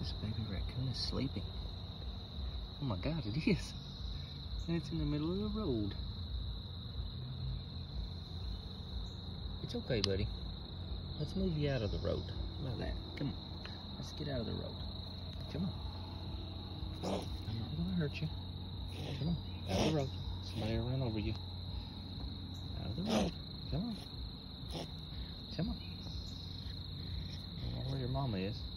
This baby raccoon is sleeping. Oh my God, it is. And it's in the middle of the road. It's okay, buddy. Let's move you out of the road. How about that? Come on. Let's get out of the road. Come on. I'm not gonna hurt you. Come on. Out of the road. Somebody will run over you. Out of the road. Come on. Come on. I don't know where your mama is.